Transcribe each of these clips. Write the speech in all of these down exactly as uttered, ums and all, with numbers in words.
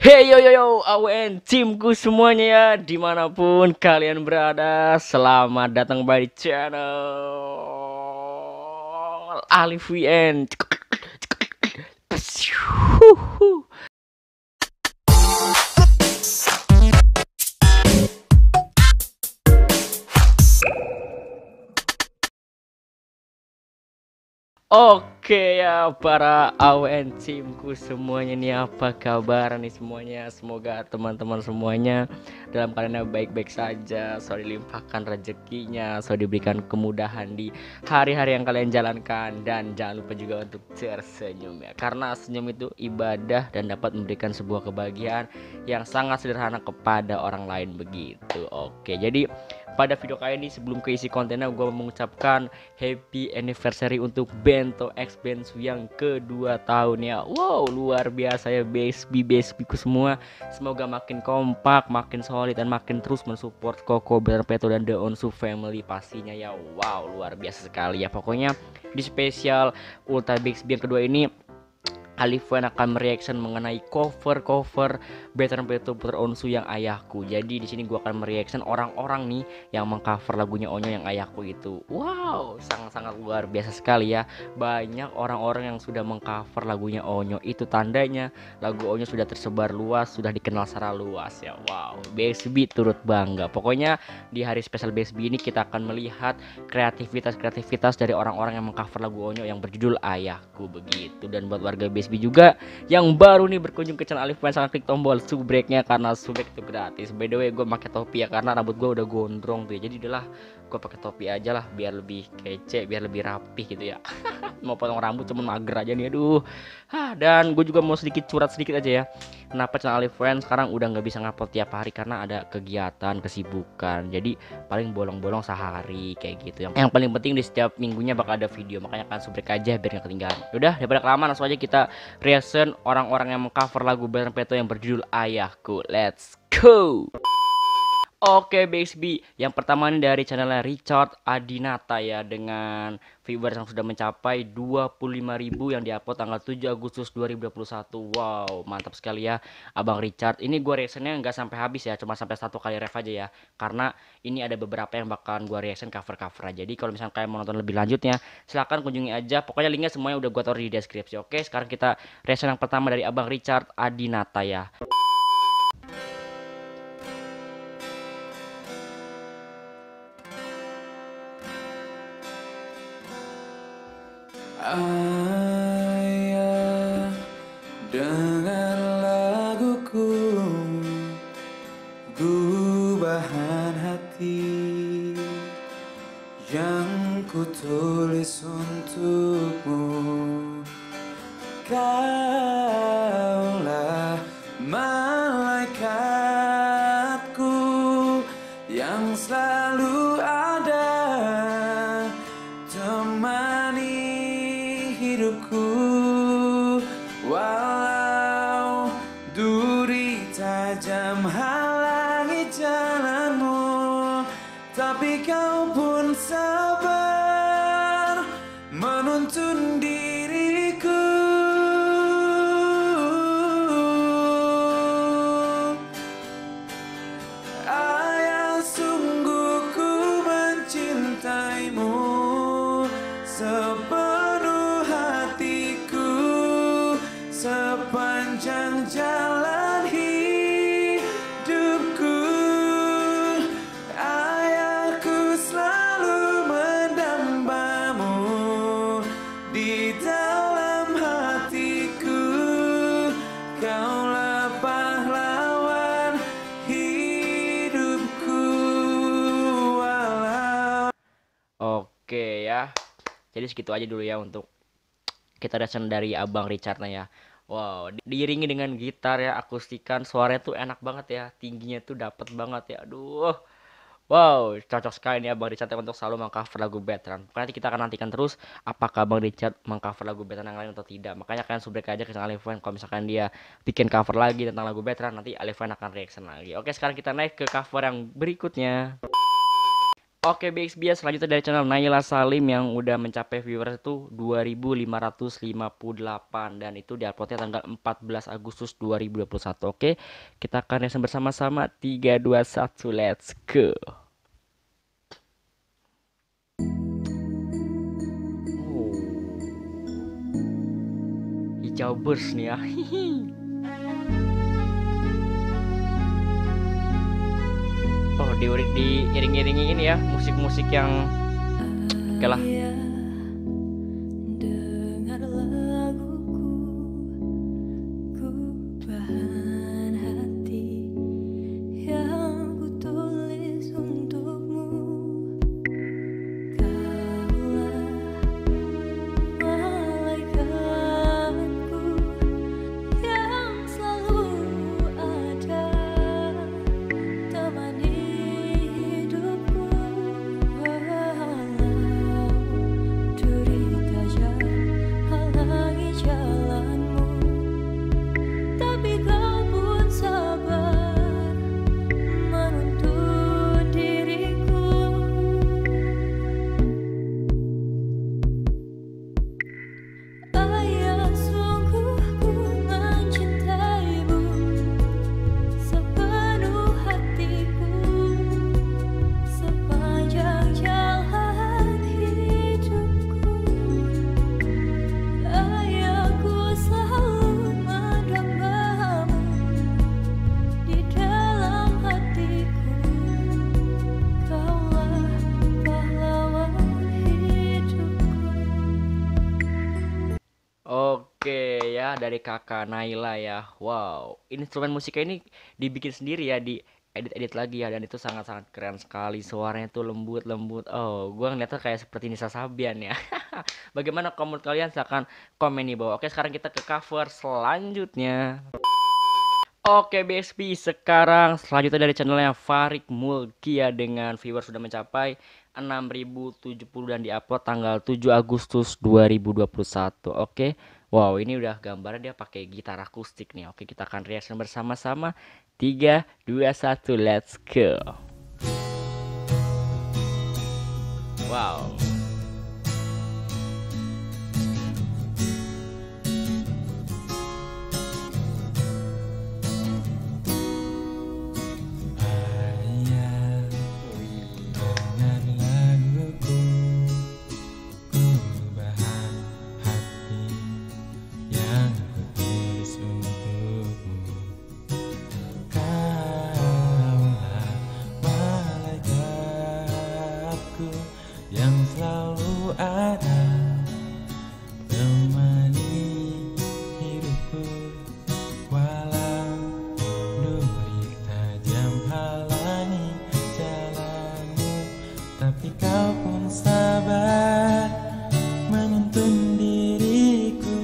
Hey yo yo yo, awen timku semuanya ya, dimanapun kalian berada, selamat datang kembali di channel Alif W N. Oke ya para A W N timku semuanya nih, apa kabar nih semuanya? Semoga teman-teman semuanya dalam keadaan baik-baik saja, selalu dilimpahkan rezekinya, selalu diberikan kemudahan di hari-hari yang kalian jalankan, dan jangan lupa juga untuk tersenyum ya, karena senyum itu ibadah dan dapat memberikan sebuah kebahagiaan yang sangat sederhana kepada orang lain begitu. Oke, jadi pada video kali ini sebelum keisi kontennya, gue mengucapkan happy anniversary untuk Bento X Bensu yang kedua tahun ya. Wow, luar biasa ya Besbi Besbiku semua. Semoga makin kompak, makin solid, dan makin terus mensupport Koko, Berpeto, dan The Onsu Family pastinya ya. Wow, luar biasa sekali ya. Pokoknya di spesial Ultra Bixby yang kedua ini, Alif W N akan mereaction mengenai cover-cover Veteran Peto Putra Onsu yang ayahku. Jadi di sini gua akan mereaction orang-orang nih yang mengcover lagunya Onyo yang ayahku itu. Wow, sangat-sangat luar biasa sekali ya. Banyak orang-orang yang sudah mengcover lagunya Onyo. Itu tandanya lagu Onyo sudah tersebar luas, sudah dikenal secara luas ya. Wow, Besbi turut bangga. Pokoknya di hari spesial Besbi ini kita akan melihat kreativitas-kreativitas dari orang-orang yang mengcover lagu Onyo yang berjudul Ayahku begitu. Dan buat warga Besbi juga yang baru nih berkunjung ke channel Alif W N, sangat klik tombol subscribe-nya karena subscribe itu gratis. By the way, gue pakai topi ya karena rambut gue udah gondrong tuh ya. Jadi udahlah gue pakai topi aja lah biar lebih kece, biar lebih rapih gitu ya. Mau potong rambut cuman mager aja nih, aduh. Hah, dan gue juga mau sedikit curhat sedikit aja ya. Kenapa channel Alif W N sekarang udah nggak bisa ngupload tiap hari karena ada kegiatan, kesibukan. Jadi paling bolong-bolong sehari kayak gitu. Yang, yang paling penting di setiap minggunya bakal ada video, makanya kan subscribe aja biar nggak ketinggalan. Udah, daripada kelamaan langsung aja kita reaction orang-orang yang mengcover lagu Veteran Peto yang berjudul Ayahku. Let's go. Oke Bixby, yang pertama ini dari channelnya Richard Adinata ya, dengan viewers yang sudah mencapai dua puluh lima ribu yang diupload tanggal tujuh Agustus dua ribu dua puluh satu. Wow, mantap sekali ya Abang Richard. Ini gue reactionnya nggak sampai habis ya, cuma sampai satu kali ref aja ya, karena ini ada beberapa yang bakalan gue reaction cover-cover aja. Jadi kalau misalnya kalian mau nonton lebih lanjutnya, silahkan kunjungi aja. Pokoknya linknya semuanya udah gue taruh di deskripsi. Oke, sekarang kita reaction yang pertama dari Abang Richard Adinata ya. Ayah, dengar laguku, gubahan hati yang ku tulis untukmu. Kaulah malaikatku yang selalu ada temani hidupku, walau duri tajam halangi jalanmu, tapi kau pun sabar menuntun diriku. Ayah, sungguh ku mencintaimu sepenuh hatiku, sepanjang jalan hidupku. Ayahku selalu mendambamu di dalam hatiku. Kaulah pahlawan hidupku, walau. Oke ya. Jadi segitu aja dulu ya untuk kita reaction dari Abang Richard ya. Wow, di- diiringi dengan gitar ya, akustikan, suaranya tuh enak banget ya, tingginya tuh dapet banget ya. Aduh. Wow, cocok sekali nih Abang Richard untuk selalu mengcover lagu veteran. Pokoknya nanti kita akan nantikan terus apakah Abang Richard mengcover lagu veteran yang lain atau tidak. Makanya kalian subscribe aja ke channel Alif W N. Kalau misalkan dia bikin cover lagi tentang lagu veteran, nanti Alif W N akan reaction lagi. Oke, sekarang kita naik ke cover yang berikutnya. Oke, B X B selanjutnya dari channel Naila Salim yang udah mencapai viewers itu dua ribu lima ratus lima puluh delapan dan itu diuploadnya tanggal empat belas Agustus dua ribu dua puluh satu. Oke, kita akan reaction bersama-sama. Tiga, dua, satu, let's go. Oh, hijau bers nih ya. Oh, di diiring-iringi ini ya, musik-musik yang oke lah. Dengar laguku, ku bahan hati yang ku tulis untukmu. Kaulah malaikatku yang selalu ada temani hidupku, walau derita halangi jalanmu, tapi kau pun sabar menuntun diriku. Ayah, sungguh ku mencintaimu sepenuh hatiku, sepanjang jalan hidupku. Ayah, ku selalu mendambamu di dalam hatiku. Kaulah pahlawan hidupku. Oke ya, dari kakak Naila ya. Wow, instrumen musiknya ini dibikin sendiri ya, di edit-edit lagi ya, dan itu sangat-sangat keren sekali. Suaranya tuh lembut-lembut. Oh, gua ngeliatnya kayak seperti Nisa Sabian ya. Bagaimana kalau menurut kalian? Silahkan komen di bawah. Oke, sekarang kita ke cover selanjutnya. Oke B S P, sekarang selanjutnya dari channelnya Farik Mulkia dengan viewers sudah mencapai enam ribu tujuh puluh dan diupload tanggal tujuh Agustus dua ribu dua puluh satu. Oke, wow, ini udah gambarnya dia pakai gitar akustik nih. Oke, kita akan reaction bersama-sama. Tiga, dua, satu, let's go. Wow. Ayah, dengar laguku, ku bahan hati yang ku tulis untukmu. Kaulah malaikatku yang selalu ada temani hidupku, walau duri tajam halangi jalanmu, tapi kau pun sabar menuntun diriku.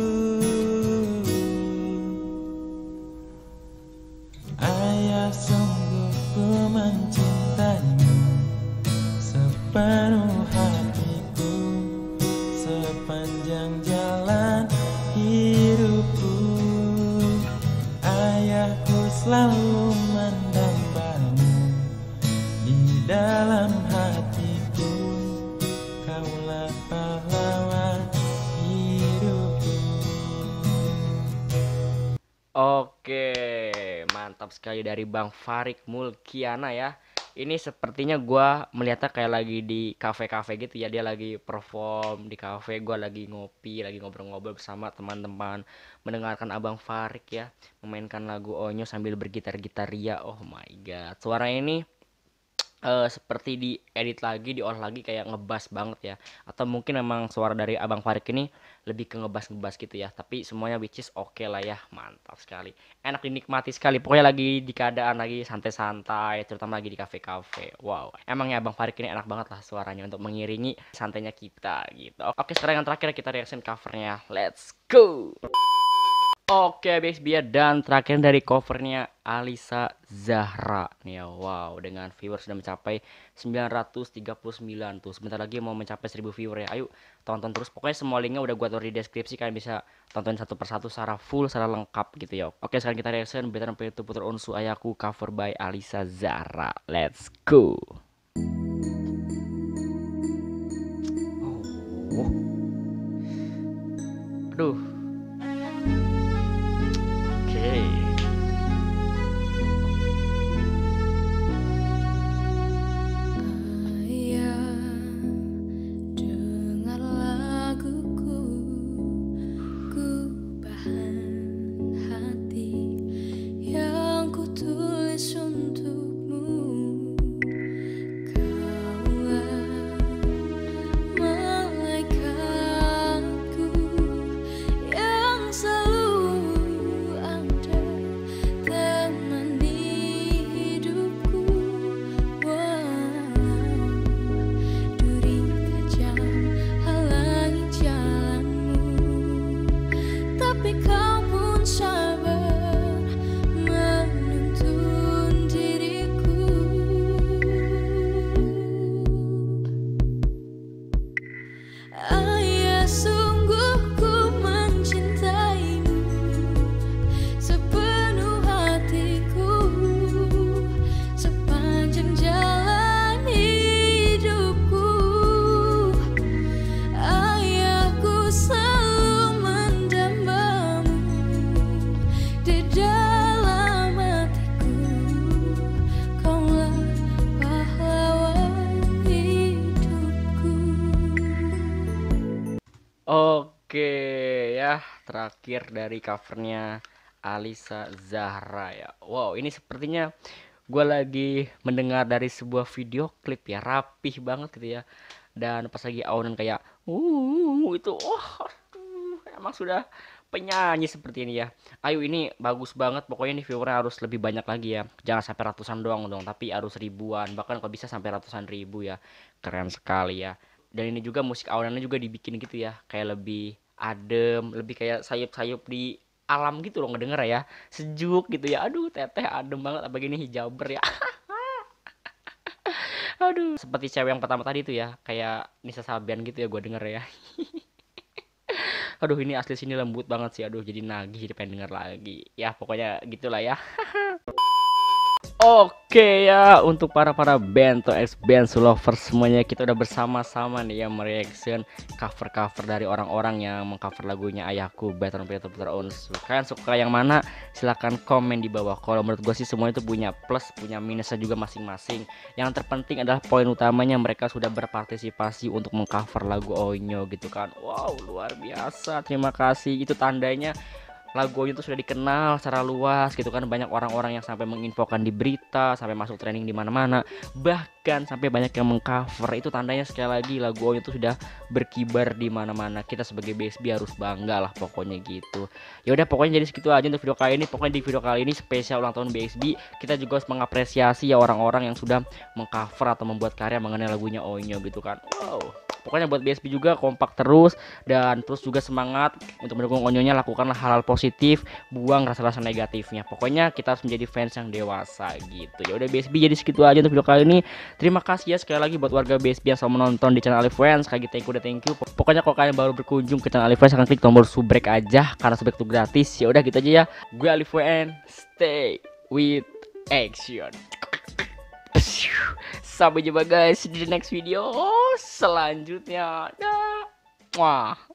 Ayah, sungguh ku mencintaimu sepenuh hatiku, sepanjang jalan hidupku. Ayahku selalu mendambamu di dalam hatiku. Kaulah pahlawan hidupku. Oke, mantap sekali dari Bang Farik Mulkiana ya. Ini sepertinya gua melihatnya kayak lagi di kafe-kafe gitu ya. Dia lagi perform di kafe, gua lagi ngopi, lagi ngobrol-ngobrol bersama teman-teman, mendengarkan Abang Farik ya memainkan lagu Onyo sambil bergitar-gitar ria. Oh my god. Suaranya ini eh, seperti diedit lagi, diolah lagi kayak ngebas banget ya. Atau mungkin memang suara dari Abang Farik ini lebih ke ngebas-ngebas gitu ya. Tapi semuanya which is oke lah ya. Mantap sekali. Enak dinikmati sekali. Pokoknya lagi di keadaan lagi santai-santai, terutama lagi di kafe-kafe. Wow. Emangnya Abang Farik ini enak banget lah suaranya untuk mengiringi santainya kita gitu. Oke, sekarang yang terakhir kita reaction covernya. Let's go. Oke B X B dan terakhir dari covernya Alisa Zahra nih ya. Wow, dengan viewer sudah mencapai sembilan ratus tiga puluh sembilan tuh. Sebentar lagi mau mencapai seribu viewer ya. Ayo tonton terus. Pokoknya semua linknya udah gua taruh di deskripsi. Kalian bisa tonton satu persatu secara full, secara lengkap gitu ya. Oke, sekarang kita reaction Better Itu Putra Unsu Ayaku cover by Alisa Zahra. Let's go. Aduh. Oke. Ayah, dengar laguku, ku bahan hati yang ku tulis untukmu. Kaulah malaikatku yang selalu ada temani hidupku. Walau duri tajam halangi jalanmu, tapi kau pun sabar menuntun diriku. Ayah, sungguh ku mencintaimu sepenuh hatiku, sepanjang jalan hidupku. Ayahku selalu mendambamu di dalam hatiku. Kaulah pahlawan hidupku. Oke ya, terakhir dari covernya Alisa Zahra ya. Wow, ini sepertinya gue lagi mendengar dari sebuah video klip ya, rapih banget gitu ya. Dan pas lagi aunan kayak uh itu, oh aduh, emang sudah penyanyi seperti ini ya. Ayo, ini bagus banget, pokoknya ini viewernya harus lebih banyak lagi ya. Jangan sampai ratusan doang dong, tapi harus ribuan, bahkan kalau bisa sampai ratusan ribu ya. Keren sekali ya. Dan ini juga musik audionya juga dibikin gitu ya, kayak lebih adem, lebih kayak sayup-sayup di alam gitu loh ngedenger ya, sejuk gitu ya. Aduh, teteh adem banget, apa gini hijaber ya. Aduh, seperti cewek yang pertama tadi tuh ya, kayak Nisa Sabian gitu ya gue denger ya. Aduh, ini asli sini lembut banget sih, aduh jadi nagih, jadi pengen denger lagi ya. Pokoknya gitulah ya. Oke ya, untuk para-para Bento X Bensu lovers semuanya, kita udah bersama-sama nih ya mereaction cover-cover dari orang-orang yang mengcover lagunya Ayahku, Better Better Better Uns. Kalian suka yang mana? Silahkan komen di bawah. Kalau menurut gue sih semuanya itu punya plus, punya minusnya juga masing-masing. Yang terpenting adalah poin utamanya mereka sudah berpartisipasi untuk mengcover lagu Oinyo gitu kan. Wow, luar biasa. Terima kasih. Itu tandanya lagu itu sudah dikenal secara luas gitu kan, banyak orang-orang yang sampai menginfokan di berita, sampai masuk trending di mana-mana, bahkan sampai banyak yang mengcover. Itu tandanya sekali lagi lagu itu sudah berkibar di mana-mana. Kita sebagai B S B harus bangga lah pokoknya gitu. Ya udah, pokoknya jadi segitu aja untuk video kali ini. Pokoknya di video kali ini spesial ulang tahun B S B, kita juga harus mengapresiasi ya orang-orang yang sudah mengcover atau membuat karya mengenai lagunya Oinyo gitu kan. Wow. Pokoknya buat B S B juga kompak terus, dan terus juga semangat untuk mendukung Onyonya. Lakukanlah hal-hal positif, buang rasa-rasa negatifnya. Pokoknya kita harus menjadi fans yang dewasa gitu. Ya udah B S B, jadi segitu aja untuk video kali ini. Terima kasih ya sekali lagi buat warga B S B yang selalu menonton di channel Alif Friends. Kaki thank you, udah thank you. Pokoknya kalau kalian baru berkunjung ke channel Alif Friends, akan klik tombol subrek aja karena subrek itu gratis. Ya udah gitu aja ya. Gue Alif Friends, stay with action. Sampai jumpa guys di next video selanjutnya. Dah. Wah.